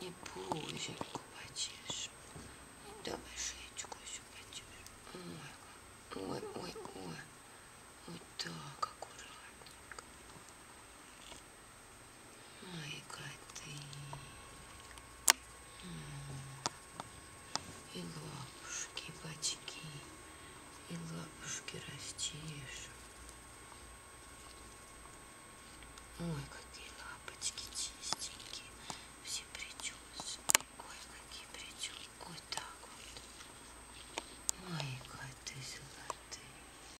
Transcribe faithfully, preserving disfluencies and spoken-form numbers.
И пузельку потешь. Давай шеечку еще потешь. Ой, ой, ой, ой. Вот так, аккуратненько. Ай, коты. И лапушки, бачки. И лапушки растишь. Ой, как